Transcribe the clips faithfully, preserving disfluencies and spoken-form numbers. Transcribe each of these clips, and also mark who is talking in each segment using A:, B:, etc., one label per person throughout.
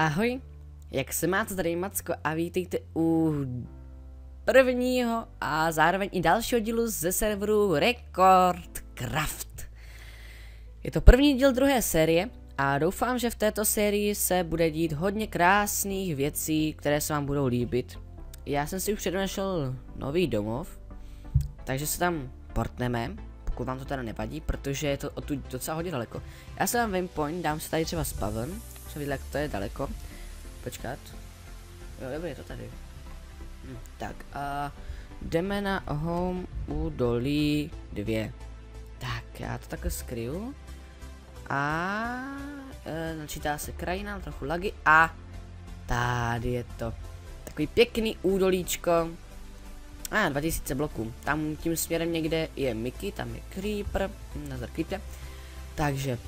A: Ahoj, jak se máte, tady Macko a vítejte u prvního a zároveň i dalšího dílu ze serveru Recordcraft. Je to první díl druhé série a doufám, že v této sérii se bude dít hodně krásných věcí, které se vám budou líbit. Já jsem si už přednašel nový domov, takže se tam portneme, pokud vám to teda nevadí, protože je to odtud docela hodně daleko. Já se dám waypoint, dám si tady třeba spawn, jsem viděl, jak to je daleko. Počkat. Jo, dobrý, je to tady. Hm, tak a jdeme na home údolí dvě. Tak, já to takhle skryju. A e, načítá se krajina, trochu lagy a tady je to. Takový pěkný údolíčko. A ah, dva tisíce bloků. Tam tím směrem někde je Mickey, tam je Creeper. Nazar Creeper. Takže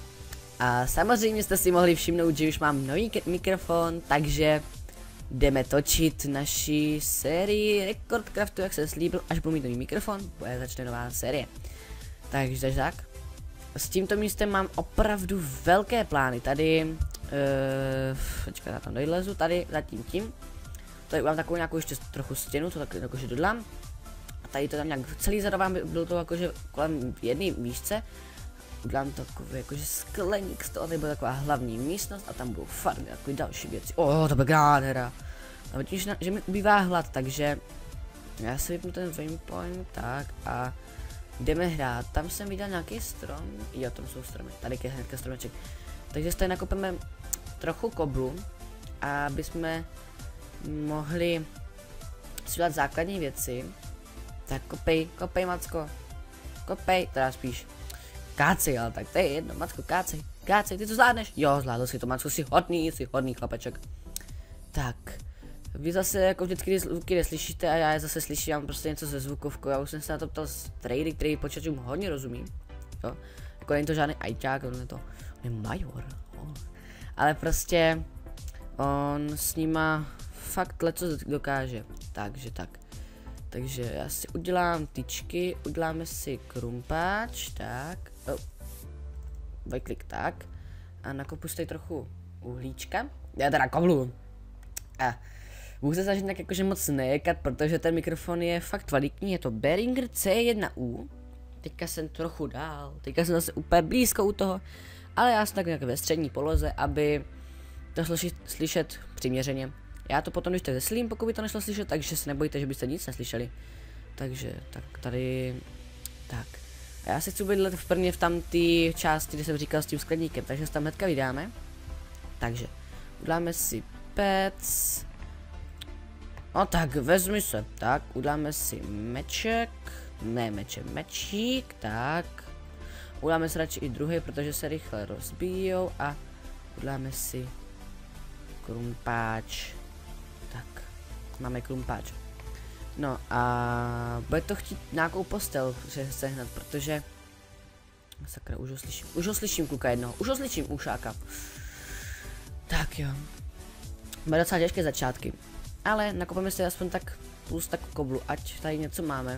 A: a samozřejmě jste si mohli všimnout, že už mám nový mikrofon, takže jdeme točit naši sérii Recordcraftu, jak se slíbil, až budu mít nový mikrofon, bude začne nová série. Takže tak. S tímto místem mám opravdu velké plány. Tady, uh, počkat, já tam dojlezu, tady zatím tím. Tady mám takovou nějakou ještě trochu stěnu, to tak jakože dodlám. A tady to tam nějak celý zadovám, bylo to jakože kolem jedné místce. Udělám takový jakože skleník z toho, tady bude taková hlavní místnost a tam budou farmy, takové další věci. O, oh, to bude nádhera. A vidíš, že mi ubývá hlad, takže já si vypnu ten waypoint, tak a jdeme hrát. Tam jsem viděl nějaký strom, jo, tam jsou stromy, tady je hnedka stromeček. Takže tady nakopeme trochu koblu, aby jsme mohli si dělat základní věci. Tak kopej, kopej Macko, kopej, teda spíš. Kácej, ale tak to je jedno, Macko, kácej, kácej, ty to zvládneš? Jo, zvládl si to, Macko, jsi hodný, jsi hodný chlapeček. Tak, vy zase jako vždycky ty zvuky neslyšíte a já je zase slyším, já mám prostě něco ze zvukovkou, já už jsem se na to ptal z trady, který počítačům hodně rozumí, jo. Jako není to žádný ajťák, on je to, on je major, oh. Ale prostě, on s nima fakt leco dokáže, takže tak. Takže já si udělám tyčky, uděláme si krumpáč, tak, oh. Dvojklik, tak, a nakopu si tady trochu uhlíčka, já teda koblu, a budu se snažit tak jakože moc nejekat, protože ten mikrofon je fakt kvalitní, je to Behringer C jedna U, teďka jsem trochu dál, teďka jsem zase úplně blízko u toho, ale já jsem tak nějak ve střední poloze, aby to slyšet, slyšet přiměřeně. Já to potom, když tak zeslím, pokud by to nešlo slyšet, takže se nebojte, že byste nic neslyšeli. Takže, tak tady, tak. A já se chci bydlet v prvně v tam té části, kde jsem říkal s tím skleníkem, takže se tam hnedka vydáme. Takže, uděláme si pec. No tak, vezmi se, tak, uděláme si meček, ne meček, mečík, tak. Uděláme si radši i druhý, protože se rychle rozbíjou a uděláme si krumpáč. Tak, máme krumpáč. No a bude to chtít nějakou postel sehnat, protože sakra, už ho slyším, už ho slyším kluka jednoho, už ho slyším ušáka. Tak jo, bude docela těžké začátky, ale nakopeme si aspoň tak plus tak koblu, ať tady něco máme.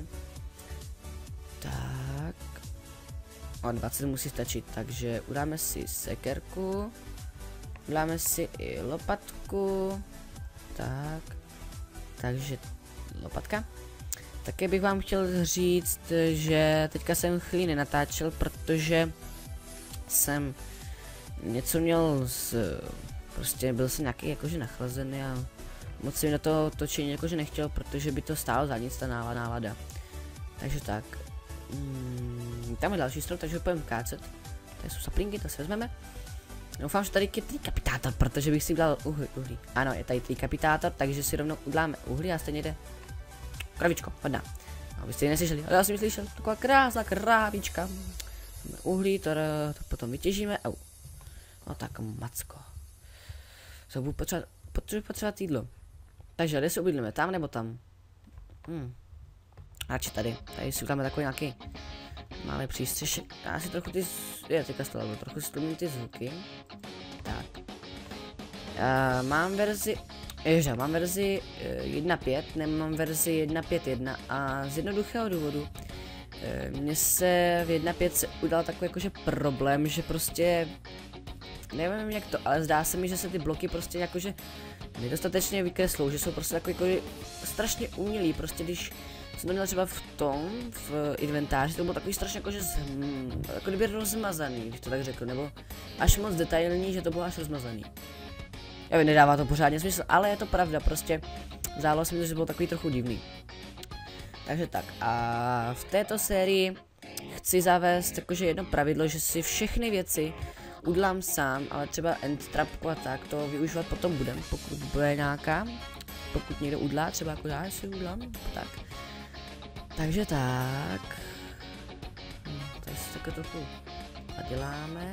A: Tak, o dvacet musí stačit, takže udáme si sekerku, udáme si i lopatku, tak, takže lopatka. Také bych vám chtěl říct, že teďka jsem chvíli nenatáčel, protože jsem něco měl z, prostě byl jsem nějaký jakože nachlazený a moc jsem na to točení jakože nechtěl, protože by to stálo za nic ta nálada. Takže tak, mm, tam je další strom, takže půjdeme kácet. Tady jsou saplinky, to si vezmeme. Doufám, že tady je trikapitátor, protože bych si udělal uhlí, uhlí. Ano, je tady trikapitátor, takže si rovnou uděláme uhlí a stejně jde. Kravičko, hodná. No, vy jste ji neslyšeli, ale já jsem ji slyšel. Taková krásná krávička. Uhlí, to, to potom vytěžíme. Au. No tak, Macko. Co budu potřebovat, potřebuji potřebovat jídlo. Takže kde si ubydlíme, tam nebo tam? Hm. Radši tady. Tady si uděláme takový nějaký malý přístřešek. Já si trochu ty, je, teďka stalo, trochu si tlumím ty zvuky. Tak. Uh, mám verzi, ježe, mám verzi uh, jedna pět, nemám verzi jedna pět jedna a z jednoduchého důvodu uh, mně se v jedna pět se udal takový jakože problém, že prostě nevím jak to, ale zdá se mi, že se ty bloky prostě jakože nedostatečně vykreslou, že jsou prostě jako, jako strašně umělý, prostě když jsem to měl třeba v tom, v inventáři, to bylo takový strašně jakože zhm, jako kdyby rozmazaný, když to tak řekl, nebo až moc detailní, že to bylo až rozmazaný. Já vím, nedává to pořádně smysl, ale je to pravda, prostě zdálo se mi, že to bylo takový trochu divný. Takže tak, a v této sérii chci zavést jakože jedno pravidlo, že si všechny věci udělám sám, ale třeba end trapku a tak, to využívat potom budem, pokud bude nějaká, pokud někdo udělá, třeba jako já si udělám, tak. Takže tak, tady si takhle trochu naděláme.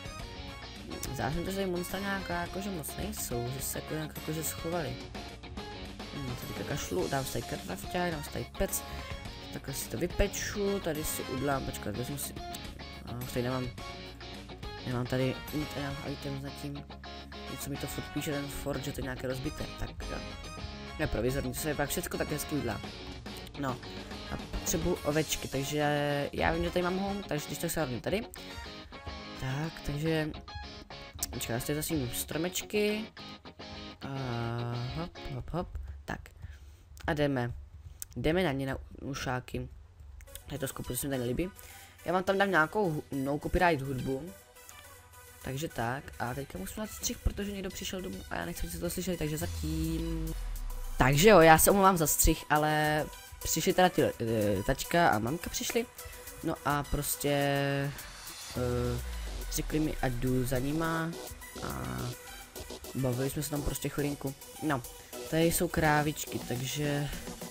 A: Zdá se mi to, že tady monstra nějaká jakože moc nejsou, že se jako nějak jakože schovali. Hmm, tady kašlu, dám si tady krafťák, dám si tady pec, takhle si to vypeču, tady si udělám, počkat, vezmu si, a už tady nemám, nemám tady nic, nemám item zatím, něco mi to furt píše ten Ford, že to je nějaké rozbité, tak jo, je provizorní, to se pak všecko tak hezky udělá. No, a potřebuji ovečky, takže já vím, že tady mám home, takže když tak se hlavně tady. Tak, takže, počkej, já si tady zasím stromečky, a hop, hop, hop, tak, a jdeme, jdeme na ně na ušáky, je to skupu, to se mi tady nelíbí. Já vám tam dám nějakou no copyright hudbu, takže tak, a teďka musím dát střih, protože někdo přišel domů a já nechci, aby to slyšeli, takže zatím. Takže jo, já se omlouvám za střih, ale přišli teda ty, e, tačka a mamka přišli, no a prostě e, řekli mi, ať jdu za nima a bavili jsme se tam prostě chvilinku. No, tady jsou krávičky, takže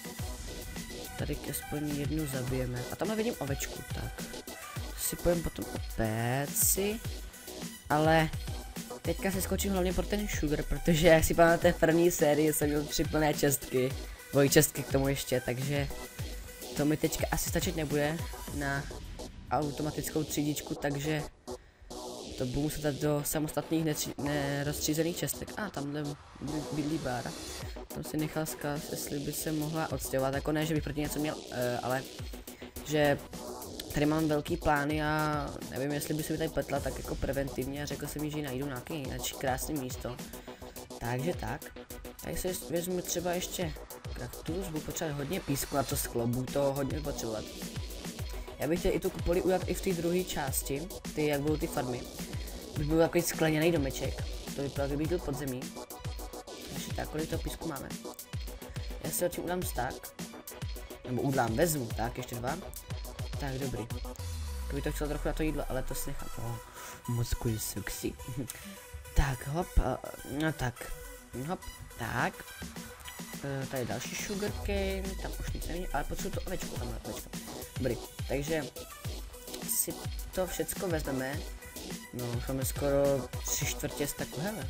A: tady aspoň jednu zabijeme. A tamhle vidím ovečku, tak si pojem potom o péci, ale teďka se skočím hlavně pro ten sugar, protože jak si pamatujete, v první sérii jsem měl tři plné čestky, dvojčestky k tomu ještě, takže to mi teďka asi stačit nebude na automatickou třídičku, takže to budu muset dát do samostatných nerozstřízených čestek. A ah, tamhle bydlí bára. Tam si nechal zkaz, jestli by se mohla odstěhovat, jako ne, že bych proti něco měl, uh, ale že tady mám velký plány a nevím, jestli by se mi tady pletla tak jako preventivně a řekl jsem mi, že najdu nějaký jinak krásné místo. Takže tak. Tady se vezmu třeba ještě kaktus, budu potřebovat hodně písku na to sklo, budu to hodně potřebovat. Já bych chtěl i tu kupoli udělat i v té druhé části, ty jak budou ty farmy. By byl takový skleněný domeček, to vypadá, kdyby byl pod zemí. Takže tak, kolik toho písku máme. Já si tím udělám stack, nebo udělám, vezmu, tak, ještě dva. Tak, dobrý. Kdyby to chtěl trochu na to jídlo, ale to si nechám. Oh, moc cool, sexy. Tak, hop, uh, no tak, hop, tak. Uh, tady další sugarcane, tam už nic nevidím, ale potřebuji tu ovečku, tam ovečka. Dobrý, takže si to všecko vezmeme. No, už máme skoro tři čtvrtě staku, hele.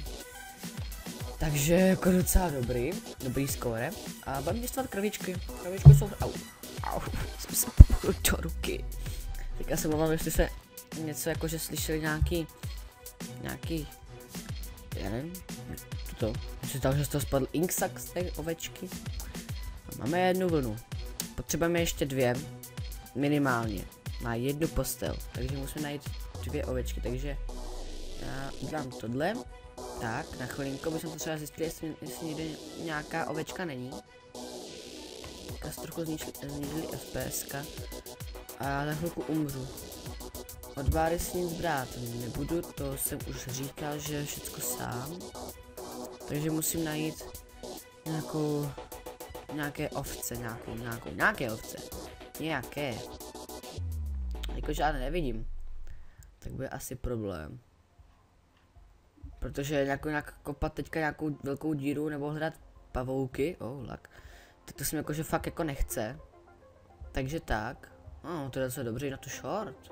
A: Takže jako docela dobrý, dobrý skóre. A budeme městovat kravičky, kravičky jsou, au, au, jsme se popuchli do ruky. Teďka se mluvám, jestli se něco jako, že slyšeli nějaký, nějaký, já nevím, to, že to, že z toho spadl inksak z té ovečky. A máme jednu vlnu, potřebujeme ještě dvě, minimálně, na jednu postel, takže musíme najít dvě ovečky, takže já udělám tohle. Tak, na chvilinku bychom to třeba zjistili, jestli, jestli někde nějaká ovečka není. Tak se trochu znižili F P S ka. A za chvilku umřu. Od báry si nic brát nebudu, to jsem už říkal, že všecko sám. Takže musím najít nějakou, nějaké ovce, nějakou, nějakou, nějaké ovce. Nějaké. Jako žádné nevidím. Tak bude asi problém. Protože nějakou, nějak kopat teďka nějakou velkou díru nebo hledat pavouky, oh lak, tak to se mi jakože fakt jako nechce. Takže tak, no to je docela dobře na to short.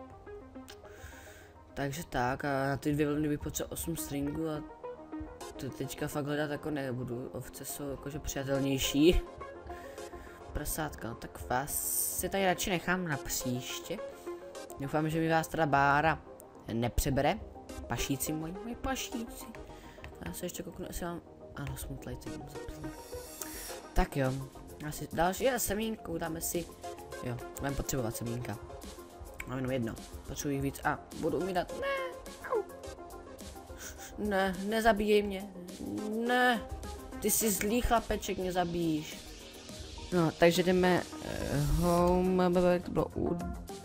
A: Takže tak a na ty dvě vlny bych potřeboval osm stringů a to teďka fakt hledat jako nebudu, ovce jsou jakože přijatelnější. Prasátka, no tak vás si tady radši nechám na příště. Doufám, že mi vás teda bára nepřebere. Pašíci moji, moji pašíci. Já se ještě kouknu, jestli mám, ano, smutlej, teď mám zapřít. Tak jo, asi další, je semínku, dáme si, jo, budeme potřebovat semínka. Mám jenom jedno, potřebuji víc a budu umírat, ne, au. Ne, nezabíjej mě. Ne. Ty jsi zlý chlapeček, mě zabíjíš. No, takže jdeme uh, home, to bylo u,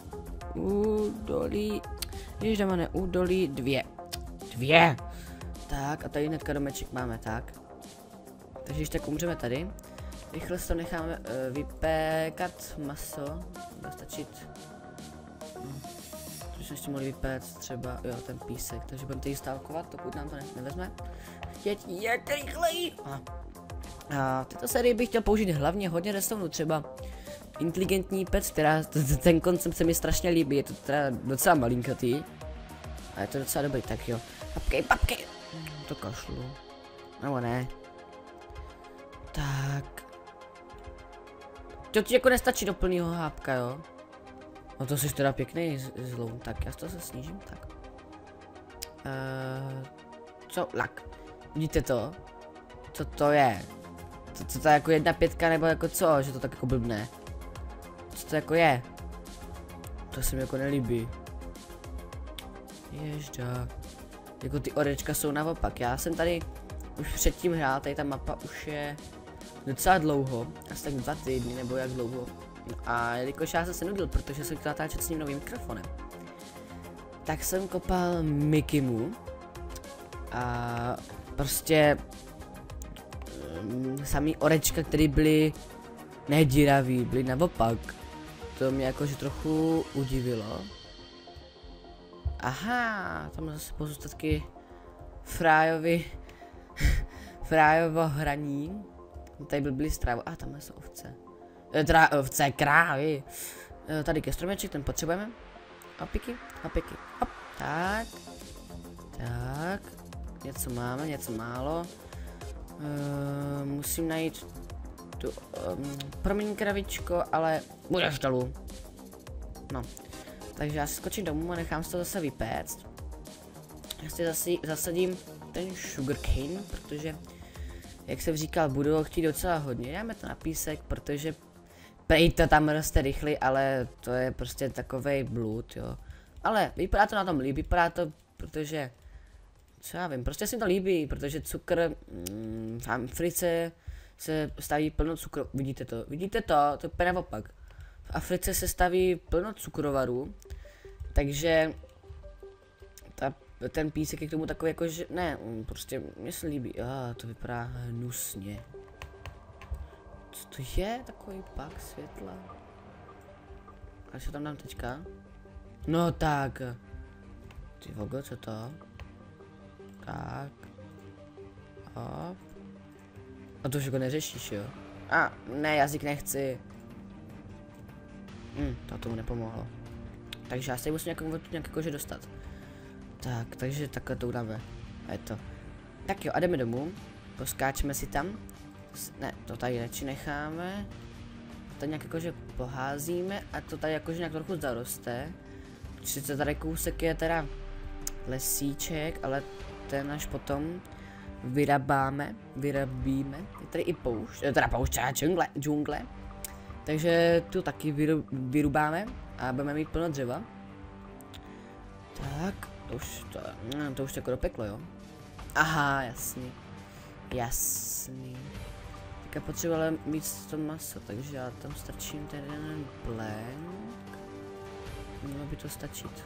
A: údolí, když jdeme ne, údolí dvě. Dvě. Tak a tady hnedka domeček máme, tak. Takže když tak umřeme tady. Rychle si to necháme uh, vypékat maso. Bude stačit. Hm. To jsme ještě mohli vypéct třeba, jo, ten písek. Takže budeme tady stálkovat, pokud nám to ne nevezme. Jeď, jeď rychleji! A, a v této sérii bych chtěl použít hlavně hodně redstoneů, třeba inteligentní pec, která ten koncept se mi strašně líbí, je to teda docela malinkatý. A je to docela dobrý, tak jo. Papkej, papkej! To kašlu. Nebo ne. Tak. To ti jako nestačí do plného hápka, jo? No to jsi teda pěkný zlou, tak já to se snížím, tak. Uh, co? Lak. Vidíte to? Co to je? Co, co to je jako jedna pětka nebo jako co? Že to tak jako blbne? Co to jako je? To se mi jako nelíbí. Ježda. Jako ty orečka jsou naopak. Já jsem tady už předtím hrál, tady ta mapa už je docela dlouho. Asi tak dva týdny nebo jak dlouho. No a jelikož já jsem se nudil, protože jsem chtěl natáčet s ním novým mikrofonem, tak jsem kopal Mikimu. A prostě um, samý orečka, které byly nedíraví, byly naopak. To mě jakože trochu udivilo. Aha, tam zase pozůstatky Frájovi, Frájovo hraní. Tady by byly strávo, a ah, tam jsou ovce. E, teda ovce, krávy. E, tady ke stromeček, ten potřebujeme. Hopiky, hopiky, hop, tak. Tak. Něco máme, něco málo. E, musím najít tu, um, promiň kravičko, ale budeš dolů. No. Takže já si skočím domů a nechám si to zase vypéct. Já si zase zasadím ten sugarcane, protože, jak jsem říkal, budu ho chtít docela hodně. Dáme to na písek, protože prej to tam roste rychle, ale to je prostě takovej blud, jo. Ale vypadá to na tom líp, vypadá to, protože, co já vím, prostě si to líbí, protože cukr mm, v Africe se staví plno cukru, vidíte to, vidíte to, to je úplně naopak. V Africe se staví plno cukrovarů, takže ta, ten písek je k tomu takový jako, že ne, prostě mně se líbí, ah, to vypadá hnusně. Co to je, takový pak světla? A co tam dám teďka? No tak, ty vogo, co to? Tak. A, a to už jako neřešíš, jo? A, ne, jazyk nechci. Hm, to tomu nepomohlo. Takže já se musím nějakou, nějak jakože dostat. Tak, takže takhle to udáme. A je to. Tak jo, a jdeme domů. Poskáčeme si tam. Ne, to tady radši necháme. To nějak jakože poházíme a to tady jakože nějak trochu zaroste. Sice tady kousek je teda lesíček, ale ten až potom vyrabáme, vyrabíme. Je tady i poušť, teda poušť a džungle, džungle. Takže tu taky vyru, vyrubáme a budeme mít plno dřeva. Tak, to už, to, no, to už jako dopeklo, jo. Aha, jasný. Jasný. Tak já potřebuji mít to maso, takže já tam strčím ten jeden blank. Mělo by to stačit.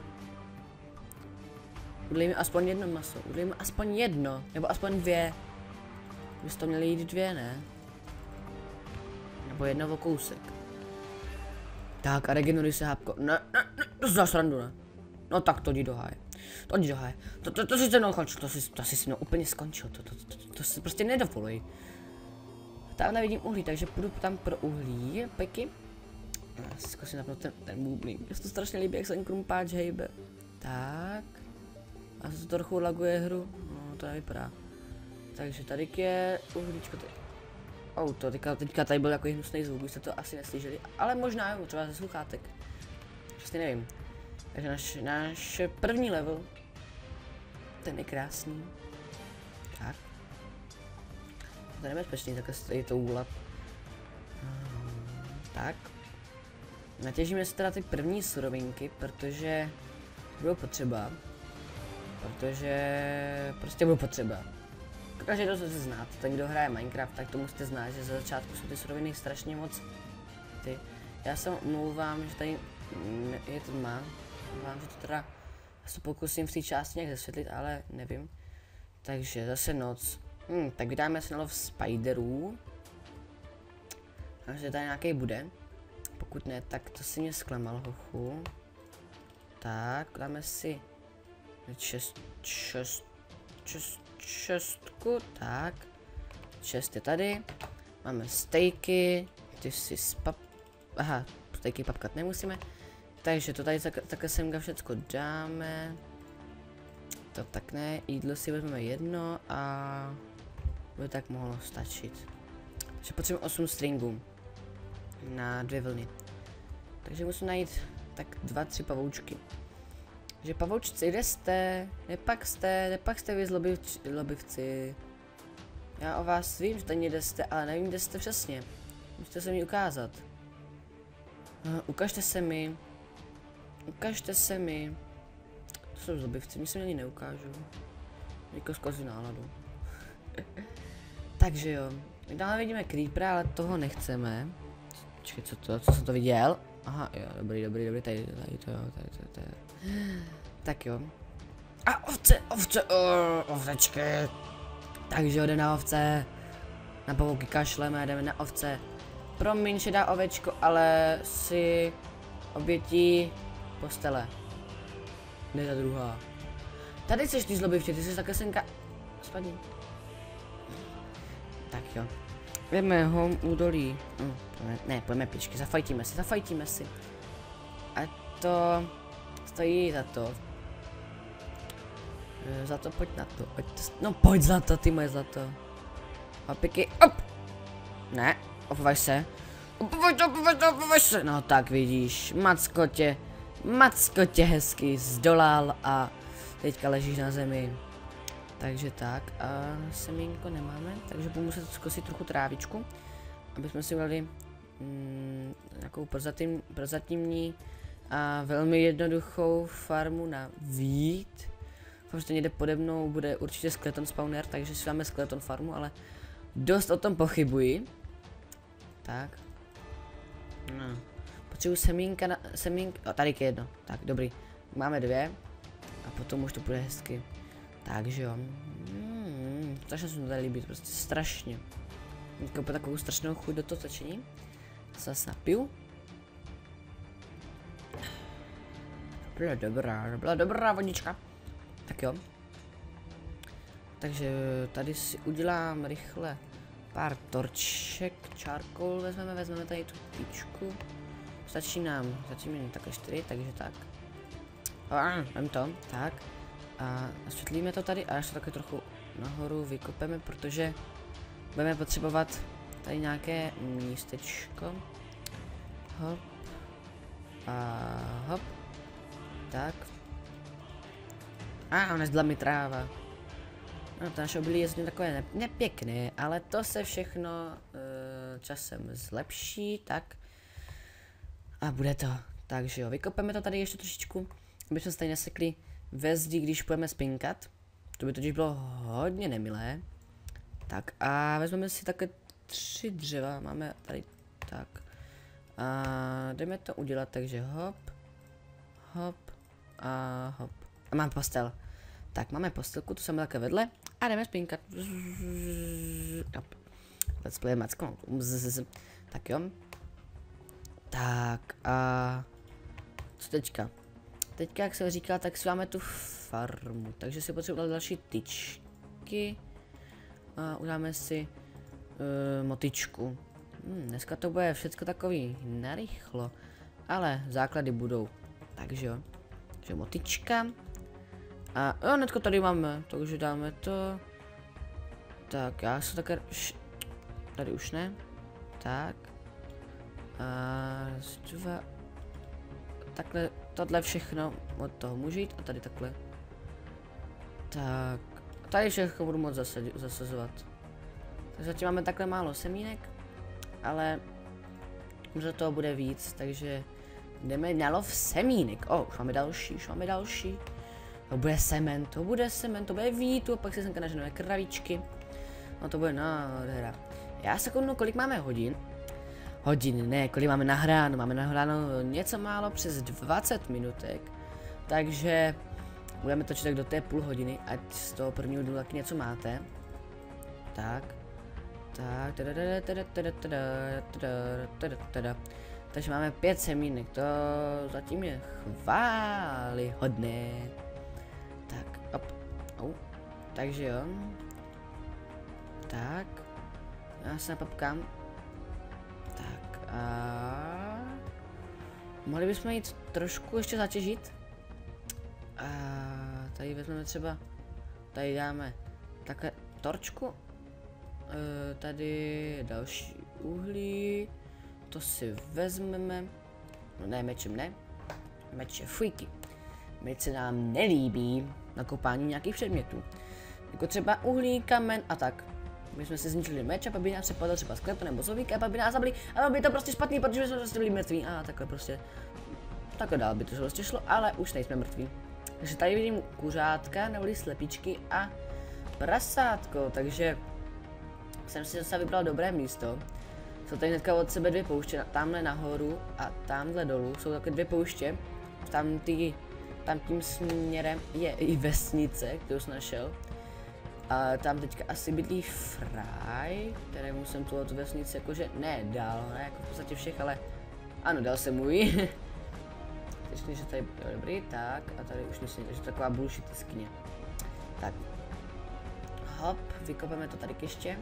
A: Udlejme aspoň jedno maso, udlejme aspoň jedno, nebo aspoň dvě. Byste to měli jít dvě, ne? Nebo jedno o kousek. Tak a regeneruj se hápko. Ne, ne, ne, to si dáš randu, ne? No tak to jdi do háje. To jdi do háje. To, to, to si se mnou končil, to si, to si se mnou úplně skončil, to, to, to, to, to si prostě nedovoluj. Tam nevidím uhlí, takže půjdu tam pro uhlí, peky. Já si zkusím napnout ten, ten bubník, mě se to strašně líbí, jak se ten krumpáč hejbe. Tak. A se to trochu laguje hru, no to nevypadá. Takže tady je uhlíčko tady. Oh, to teďka, teďka tady byl takový hnusný zvuk, už jste to asi neslyšeli, ale možná jo, třeba ze sluchátek. Přesně nevím. Takže náš, náš první level, ten je krásný. Tak. To je nebezpečný, takhle je to úlap. Tak. Natěžíme si teda ty první surovinky, protože budou potřeba. Protože prostě budu potřeba. Každý, kdo se znáte, ten kdo hraje Minecraft, tak to musíte znát, že za začátku jsou ty suroviny strašně moc ty. Já se omlouvám, že tady je tma. Vám, že to teda já se pokusím v té části nějak zasvětlit, ale nevím. Takže zase noc. Hm, tak vydáme se na lov spiderů. Takže tady nějaký bude. Pokud ne, tak to si mě zklamal, hochu. Tak, dáme si čest, čest, čest, čestku, tak. Čest je tady. Máme stejky, ty si spap... Aha, stejky papkat nemusíme. Takže to tady tak, takhle semka všecko dáme. To tak ne, jídlo si vezmeme jedno a by tak mohlo stačit. Takže potřebujeme osm stringů na dvě vlny. Takže musím najít tak dva, tři pavoučky. Takže pavoučci, kde jste? Nepak jste, nepak jste vy zlobivč, zlobivci. Já o vás vím, že tady někde jste, ale nevím, kde jste přesně. Musíte se mi ukázat. Uh, ukažte se mi. Ukažte se mi. To jsou zlobivci, mi se mě ani neukážu. Jako zkazí náladu. Takže jo. Dále vidíme creepera, ale toho nechceme. Čekaj, co to, co jsem to viděl? Aha, jo, dobrý, dobrý, dobrý, tady, tady to jo, tady to, tady. Tak jo. A ovce, ovce, uh, ovečky. Takže jo, jdeme na ovce. Na pavouky kašleme, jdeme na ovce. Promiň, šedá ovečko, ale si obětí postele. Ne ta druhá. Tady seš ty zlobivče, ty jsi také senka. Spadni. Tak jo. Jdeme home údolí. Hm, ne, pojďme pičky, zafajtíme si, zafajtíme si. A to stojí za to. Za to pojď na to, pojď to, no pojď za to, ty moje zlato. A piky, op! Ne, opovaž se. Opovaž se, opovaž se, opovaž se. No tak vidíš, mackotě, mackotě hezky zdolal a teďka ležíš na zemi. Takže tak, a semínko nemáme, takže budu muset zkusit trochu trávičku, aby jsme si udělali mm, nějakou prozatímní, prozatímní a velmi jednoduchou farmu na vít. Protože někde pode mnou bude určitě skeleton spawner, takže si dáme skeleton farmu, ale dost o tom pochybuji. Tak. No. Potřebuji semínka na, semínka, a tady je jedno, tak dobrý, máme dvě a potom už to bude hezky. Takže jo, hmm, strašně se mi to tady líbí, prostě strašně. Mám takovou strašnou chuť do toho točení. Zase napiju. Byla dobrá, byla dobrá vodička. Tak jo. Takže tady si udělám rychle pár torček, charcoal vezmeme, vezmeme tady tu tyčku. Stačí nám, zatím jen takhle čtyři, takže tak. A, vem to, tak. A osvětlíme to tady a až to také trochu nahoru vykopeme, protože budeme potřebovat tady nějaké místečko. Hop. A hop. Tak. A nezbyla mi tráva. No to naše obilí je takové ne nepěkné, ale to se všechno uh, časem zlepší, tak. A bude to. Takže jo, vykopeme to tady ještě trošičku, aby jsme se tady nesekli ve zdi, když půjdeme spinkat. To by totiž bylo hodně nemilé. Tak a vezmeme si také tři dřeva, máme tady tak. A jdeme to udělat, takže hop, hop a hop. A mám postel. Tak máme postelku, tu jsme také vedle a jdeme spinkat. Let's play macko. Tak jo. Tak a co teďka? Teďka, jak jsem říkal, tak si máme tu farmu, takže si potřebujeme další tyčky a uděláme si uh, motičku. Hmm, dneska to bude všechno takový narychlo, ale základy budou, takže jo. Takže motička a jo, hnedko tady máme, takže dáme to. Tak, já jsem také, tady už ne, tak. A dva. Takhle, tohle všechno od toho můžu jít a tady takhle. Tak, tady všechno budu moc zasazovat. Tak zatím máme takhle málo semínek, ale za toho bude víc, takže jdeme na lov semínek. O, už máme další, už máme další. To bude semen, to bude semen, to bude vítu, a pak si semka naženeme kravičky. No to bude nádhera. Já se kouknu, kolik máme hodin. Hodin, ne, kolik máme nahráno. Máme nahráno něco málo přes dvacet minutek. Takže budeme točit tak do té půl hodiny, ať z toho prvního dílu taky něco máte. Tak. Tak, tada, tada, tada, tada, tada, tada, tada. Takže máme pět semínek, to zatím je chválihodné. Tak, op, au. Takže jo. Tak. Já se napapkám. Tak a... Mohli bychom jít trošku ještě zatěžit. A tady vezmeme třeba... Tady dáme takhle torčku. E, tady další uhlí. To si vezmeme. No ne, mečem ne. Meče fujky. Meč se nám nelíbí na kopání nějakých předmětů. Jako třeba uhlí, kamen a tak. My jsme si zničili meč a pak by nás přepadl třeba sklep nebo zovík a pak by nás zabili a by to prostě špatný, protože jsme prostě byli mrtví. A takhle prostě. Takhle dál by to prostě šlo, ale už nejsme mrtví. Takže tady vidím kuřátka, neboli slepičky a prasátko, takže jsem si zase vybral dobré místo. Jsou tady hnedka od sebe dvě pouště, tamhle nahoru a tamhle dolů jsou takové dvě pouště. Tam, tý, tam tím směrem je i vesnice, kterou jsem našel. A tam teďka asi bydlí Fry, kterému jsem tu od vesnici jakože ne dal, ne jako v podstatě všech, ale ano, dal jsem můj. Teď že tady je dobrý, tak a tady už myslím, že to je taková bullshit skině. Tak. Hop, vykopeme to tady ještě.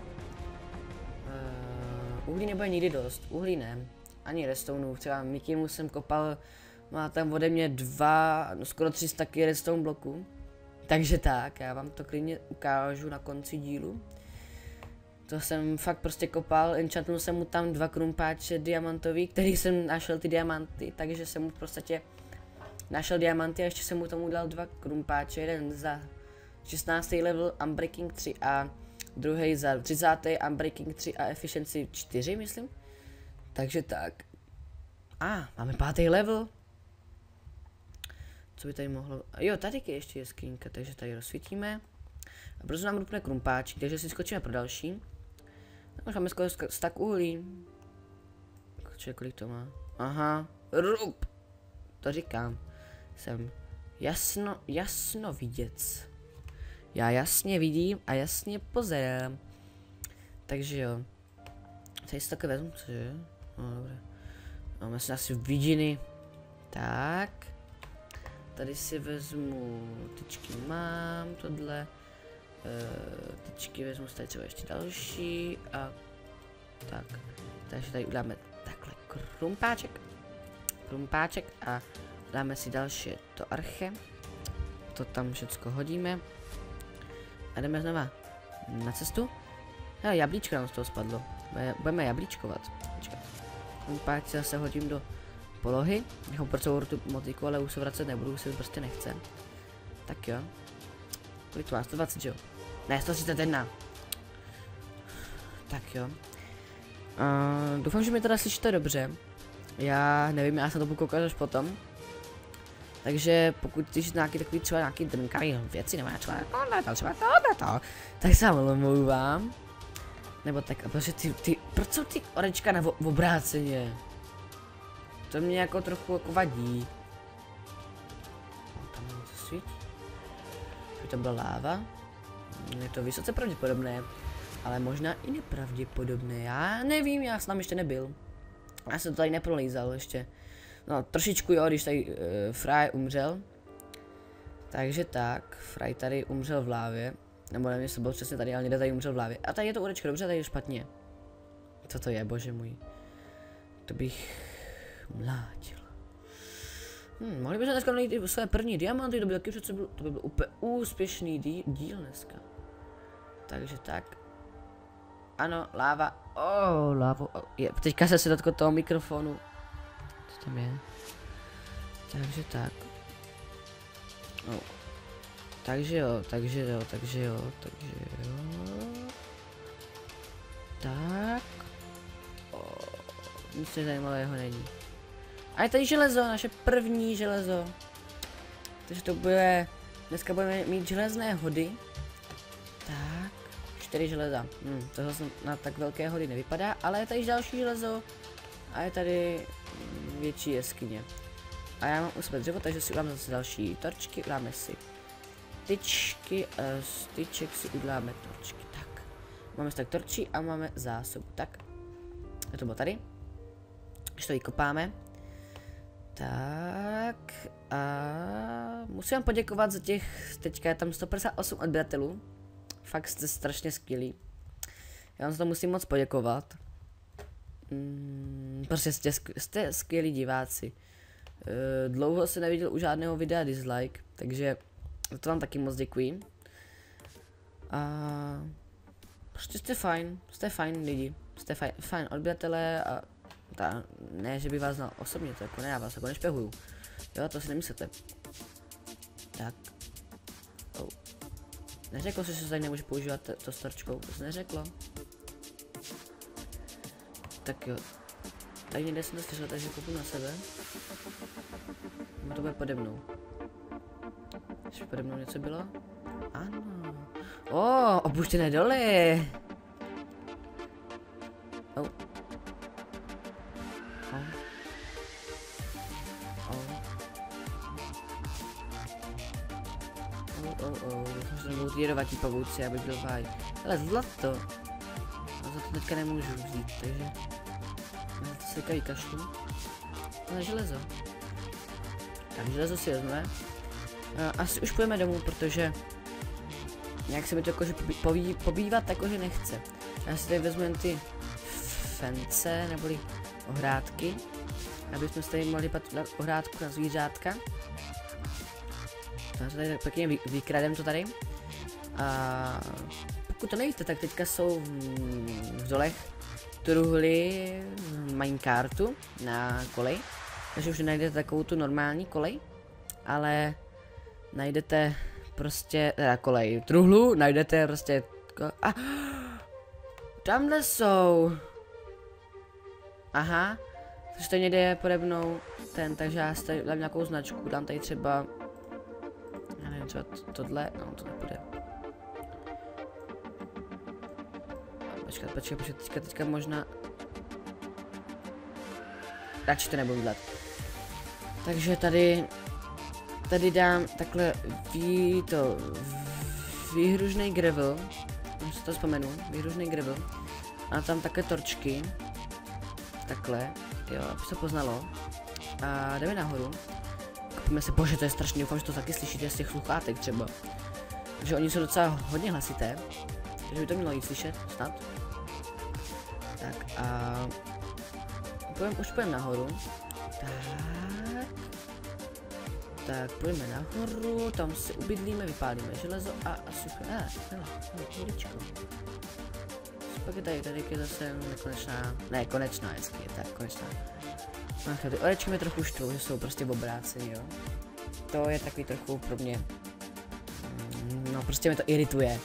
A: Uh, uhlí nebude nikdy dost, uhlí ne, ani redstoneů, třeba Mikimu jsem kopal, má tam ode mě dva, no skoro tři staky redstone bloků. Takže tak, já vám to klidně ukážu na konci dílu. To jsem fakt prostě kopal, enchantnul jsem mu tam dva krumpáče diamantový, který jsem našel ty diamanty, takže jsem mu v podstatě našel diamanty a ještě jsem mu tomu dal dva krumpáče, jeden za šestnáctý level Unbreaking tři a druhý za třicátý Unbreaking tři a Efficiency čtyři, myslím. Takže tak. A, ah, máme pátý level. Co by tady mohlo... Jo, tady ještě je skínka, takže tady rozsvítíme. A brzo nám rupne krumpáček, takže si skočíme pro další. Už máme skoro stack uhlí. Koče, kolik to má? Aha, rup! To říkám. Jsem jasno, jasno viděc. Já jasně vidím a jasně pozerám. Takže jo. Tady si také vezmu, cože? No dobré. Máme si asi vidiny. Tak. Tady si vezmu, tyčky mám, tohle, e, tyčky vezmu tady třeba ještě další a tak, takže tady uděláme takhle krumpáček, krumpáček a dáme si další to arche, to tam všecko hodíme a jdeme znova na cestu. Hele, jablíčko nám z toho spadlo, budeme jablíčkovat, počkat, krumpáček zase hodím do polohy, nechám pro celou tu motiku, ale už se vracet nebudu, už se mi prostě nechce. Tak jo. Kolik to má? sto dvacet, jo? Ne, sto třicet jedna. Tak jo. Uh, doufám, že mi teda slyšíte dobře. Já nevím, já se to budu koukat až potom. Takže pokud slyšíte nějaký takový třeba nějaký drnkavý věci, nebo třeba tohle, třeba tohle, to, tak se omlouvám. Nebo tak, protože ty, ty, proč jsou ty orečka na obráceně? To mě jako trochu jako vadí. Tam něco svítí. By to byla láva. Je to vysoce pravděpodobné. Ale možná i nepravděpodobné. Já nevím, já jsem tam ještě nebyl. Já jsem to tady neprolízal ještě. No trošičku jo, když tady uh, Fry umřel. Takže tak, Fry tady umřel v lávě. Nebo nevím, jestli byl přesně tady, ale někde tady umřel v lávě. A tady je to úrečko, dobře, tady je špatně. Co to je, bože můj. To bych... mlátil. Hmm, mohli bychom dneska najít i své první diamanty, to by taky přece byl, to by byl úplně úspěšný dí, díl dneska. Takže tak. Ano, láva. Oh, lávo. Oh, je, teďka se si dotkl toho mikrofonu. Co tam je? Takže tak. Oh. Takže jo, takže jo, takže jo, takže jo. Tak. Oh, nic zajímavého není. A je tady železo, naše první železo. Takže to bude Dneska budeme mít železné hody. Tak, čtyři železa. Hm, to zase na tak velké hody nevypadá, ale je tady další železo. A je tady větší jeskyně. A já mám u sebe dřevo, takže si uděláme zase další torčky, uděláme si tyčky, a z tyček si uděláme torčky. Tak, máme tak torčí a máme zásobu. Tak, a to bylo tady. Když to vykopáme. Tak, a musím vám poděkovat za těch, teďka je tam sto padesát osm odběratelů. Fakt jste strašně skvělí. Já vám za to musím moc poděkovat. Mm, prostě jste, jste skvělí diváci. E, dlouho se neviděl u žádného videa dislike, takže to vám taky moc děkuji. A prostě jste fajn, jste fajn lidi, jste fajn, fajn odběratelé a ta, ne, že by vás znal osobně, to jako ne, já vás jako nešpehuju. Jo, to si nemyslete. Tak. Oh. Neřeklo se, že se tady nemůže používat to, to starčkou, to se neřeklo. Tak jo. Tady někde jsem to slyšel, takže koupím na sebe. No to bude pode mnou. Když pode mnou něco bylo? Ano. O, oh, opuštěné doly. Oh. Oh. Oh. Oh, oh, oh. Doufám, že to nebudou ty jedovatí pavouci, aby byl váj. Ale zlato. A za to teďka nemůžu vzít, takže... Na to se kají kašlu. Na železo. Tak železo si vezme. Asi už půjdeme domů, protože... Nějak se mi to jakože pobí, pobývat jakože nechce. Já si tady vezmu jen ty... fence, neboli ohrádky. Aby jsme si tady mohli dát ohrádku na zvířátka. Já to tady pěkně vy, vykradem to tady. A... Pokud to nevíte, tak teďka jsou v, v dolech truhly minecartu na kolej. Takže už najdete takovou tu normální kolej. Ale najdete prostě, teda kolej, truhlu, najdete prostě, a tamhle jsou. Aha, takže tady někde je pode mnou ten, takže já si tady dám nějakou značku, dám tady třeba, já nevím, třeba tohle, no to nepůjde. Počkat, počkat, počkat, teďka, teďka možná... Radši to nebudu dělat. Takže tady... Tady dám takhle ví to... Výhružnej gravel. Už si to vzpomenu, výhružnej gravel. A tam také torčky. Takhle, jo, aby se poznalo. A jdeme nahoru. Kupíme se, bože, to je strašně, doufám, že to taky slyšíte z těch sluchátek třeba. Takže oni jsou docela hodně hlasité. Takže by to mělo jít slyšet, snad. Tak a... Půjdem, už půjdeme nahoru. Tak... Tak půjdeme nahoru, tam si ubydlíme, vypálíme železo a, a super. Ah, hele, hele, uličko. Pak je tady, tady je zase nekonečná, ne, konečná hezky, je tak, konečná. Ach, ty orečky mě trochu štvou, že jsou prostě v obrácení, jo. To je takový trochu pro mě, no prostě mě to irituje.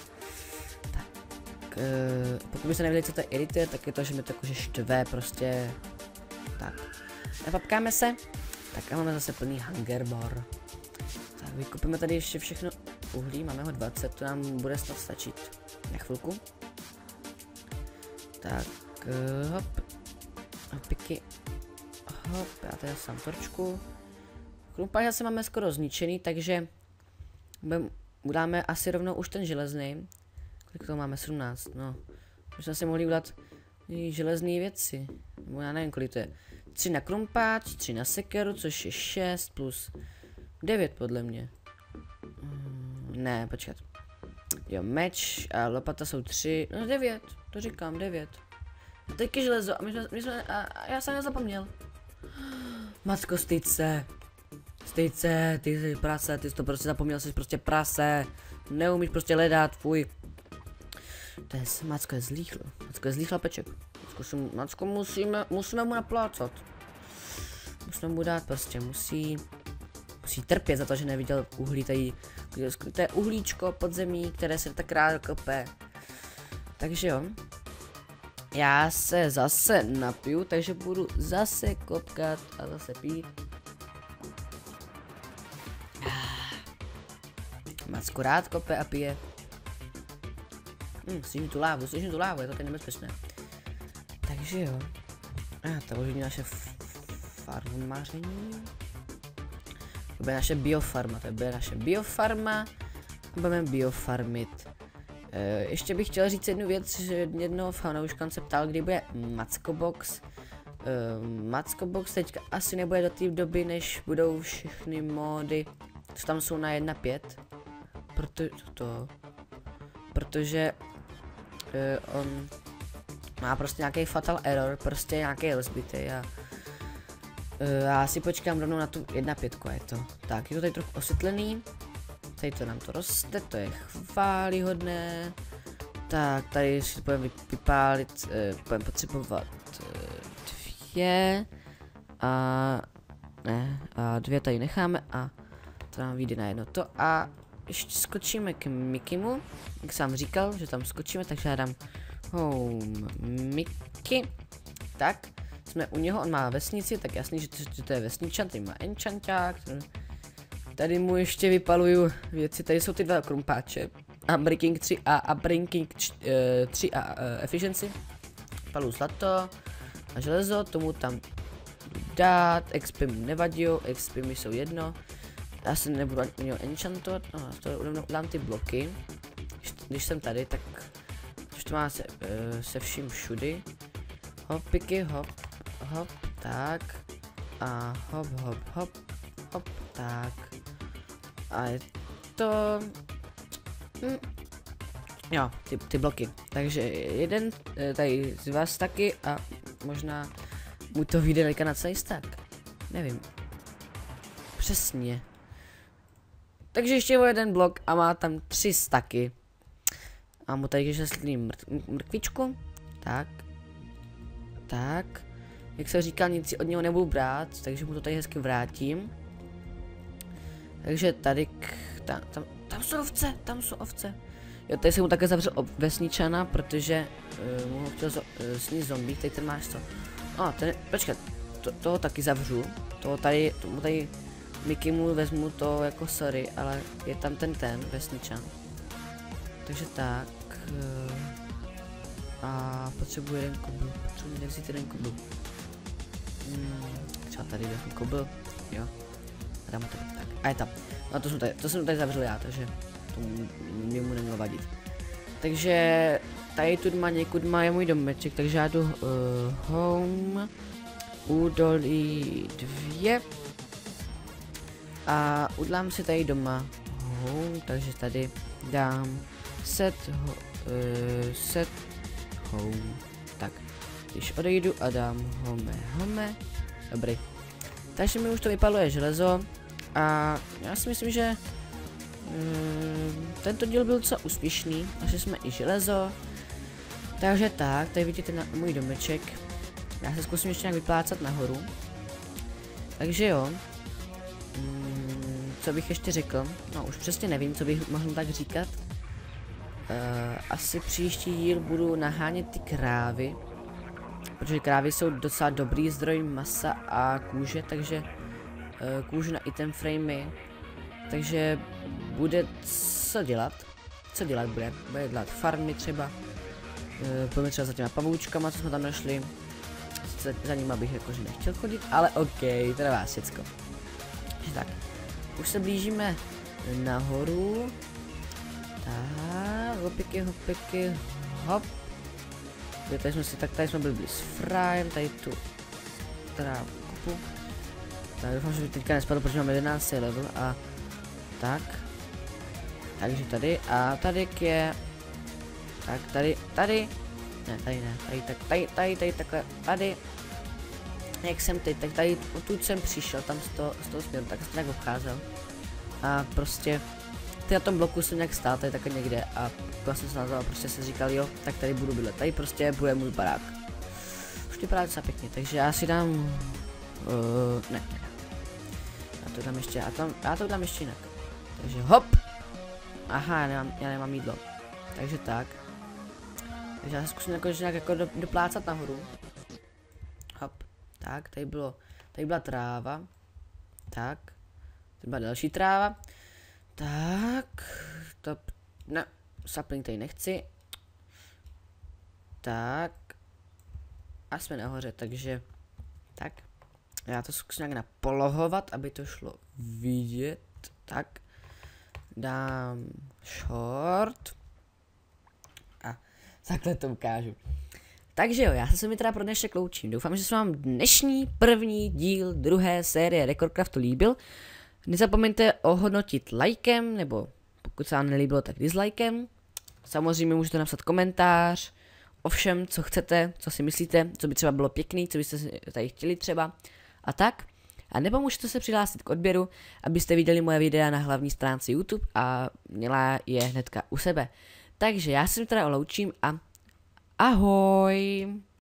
A: Uh, pokud by se nevěděli, co to irituje, tak je to, že mi to jakože štve prostě. Tak. Napapkáme se. Tak a máme zase plný hunger bar. Tak vykupíme tady ještě všechno uhlí, máme ho dvacet, to nám bude snad stačit. Na chvilku. Tak, uh, hop. Hopiky. Hop, já tady sám torčku. Krumpáž zase máme skoro zničený, takže udáme asi rovnou už ten železný. Kolik toho máme? sedmnáct, no. Už jsme si mohli udělat železné věci. Nebo já nevím, kolik to je. tři na krumpáč, tři na sekeru, což je šest plus devět podle mě. Hmm, ne, počkat. Jo, meč a lopata jsou tři, no devět, to říkám, devět. A teď je železo a my jsme, my jsme a, a já jsem nezapomněl. Macko, styď se. Styď se, ty jsi prase, ty jsi to prostě zapomněl, jsi prostě prase. Neumíš prostě hledat, fuj. To je, Macko je zlý, Macko je zlý chlapeček. Macko, si, Macko musíme, musíme mu naplácat. Musíme mu dát prostě, musí, musí trpět za to, že neviděl uhlí tady, to je uhlíčko pod zemí, které se tak rád kope. Takže jo. Já se zase napiju, takže budu zase kopkat a zase pít. Macko rád kope a pije. Hm, slyším tu lávu, slyším tu lávu, je to tady nebezpečné. Takže jo. A ah, to už je naše farmaření. To bude naše biofarma, to bude naše biofarma. A budeme biofarmit. E, ještě bych chtěl říct jednu věc, že jednoho fanouška se ptal, kdy bude Mackobox. E, Mackobox teďka asi nebude do té doby, než budou všechny módy, co tam jsou na jedna pět. Proto, to, protože e, on má prostě nějaký fatal error, prostě nějaký rozbitý a e, já si počkám rovnou na tu jedna pět a je to. Tak, je to tady trochu osvětlený. Tady to nám to roste, to je chválihodné. Tak, tady si to budeme vypálit, e, budeme potřebovat e, dvě. A ne, a dvě tady necháme a to nám vyjde na jedno to a ještě skočíme k Mikimu, jak jsem říkal, že tam skočíme, takže já dám home Mickey. Tak, jsme u něho, on má vesnici, tak jasný, že to, že to je vesničan, tady má enchanták. Tady mu ještě vypaluju věci, tady jsou ty dva krumpáče. Unbreaking tři a, a Breaking tři a uh, Efficiency. Palu zlato a železo, tomu tam dát, X P mu nevadí, X P mi jsou jedno. Já se nebudu u něho enchantovat, no, to udám ty bloky. Když jsem tady, tak už to má se, uh, se vším všudy. Hop, piky, hop, hop, tak. A hop, hop, hop, hop, tak. A je to... Hm. Jo, ty, ty bloky. Takže jeden tady z vás taky a možná mu to vyjde na celý stack. Nevím. Přesně. Takže ještě o jeden blok a má tam tři staky. A mu tady ještě slím mrk mrkvičku. Tak. Tak. Jak se říká, nic si od něho nebudu brát, takže mu to tady hezky vrátím. Takže tady k, tam, tam, tam jsou ovce, tam jsou ovce. Jo, tady jsem mu také zavřel vesničana, protože uh, mu ho chtěl zo, uh, sníst zombie, tady ten máš to. A, oh, ten, počkat, to, toho taky zavřu, toho tady, tomu tady Mikimu vezmu to jako sorry, ale je tam ten ten vesničan. Takže tak. Uh, a potřebuji jeden kobl, potřebuji vzít jeden kobl. Hmm, třeba tady vezmu kobl, jo. A dám to tak. A je tam. No to jsem tady, to jsem tady zavřel já, takže to mě mu nemělo vadit. Takže tady tu má někud má je můj domeček, takže já jdu uh, home, údolí dvě. A udělám si tady doma home, takže tady dám set, ho, uh, set home. Tak, když odejdu a dám home, home, dobrý. Takže mi už to vypaluje železo a já si myslím, že um, tento díl byl docela úspěšný, našli jsme i železo. Takže tak, tady vidíte na můj domeček. Já se zkusím ještě nějak vyplácat nahoru. Takže jo. Um, co bych ještě řekl? No už přesně nevím, co bych mohl tak říkat. Uh, asi příští díl budu nahánět ty krávy. Protože krávy jsou docela dobrý zdroj masa a kůže, takže uh, kůže na item framey. Takže bude co dělat? Co dělat bude? Bude dělat farmy třeba. Uh, Půjdeme třeba za těma pavoučkama, co jsme tam našli. Za, za nima bych jakože nechtěl chodit, ale ok, to je vás všecko. Takže tak, už se blížíme nahoru. Tak, hopiky, hopiky, hop. Tady jsme si, tak tady jsme byli s frajem, tady tu teda kupu. Tak doufám, že by teďka nespadl, protože máme jedenáctý level a tak. Takže tady a tady je. Tak tady, tady. Ne, tady ne, tady, tak, tady, tady, tady, takhle, tady. Jak jsem teď, tak tady, odtud jsem přišel, tam z toho, z toho směru, tak jsem tak obcházel. A prostě, ty na tom bloku jsem nějak stál, tady takhle někde a byl jsem se na to a prostě se říkal, jo, tak tady budu bydlet, tady prostě bude můj barák. Už vypadá docela pěkně, takže já si dám, uh, ne, ne, já to dám ještě, já, tam, já to dám ještě jinak. Takže hop, aha, já nemám, já nemám jídlo, takže tak. Takže já se zkusím jako, nějak jako do, doplácat nahoru. Hop, tak, tady bylo, tady byla tráva. Tak, tady byla další tráva. Tak, to, ne, sapling tady nechci. Tak, a jsme nahoře, takže, tak, já to zkusím nějak napolohovat, aby to šlo vidět, tak, dám short a takhle to ukážu. Takže jo, já se mi teda pro dnešek loučím. Doufám, že se vám dnešní první díl druhé série Recordcraftu líbil. Nezapomeňte ohodnotit lajkem, nebo pokud se vám nelíbilo, tak dislikem. Samozřejmě můžete napsat komentář o všem, co chcete, co si myslíte, co by třeba bylo pěkný, co byste tady chtěli třeba a tak. A nebo můžete se přihlásit k odběru, abyste viděli moje videa na hlavní stránce YouTube a měla je hnedka u sebe. Takže já se teda loučím a ahoj!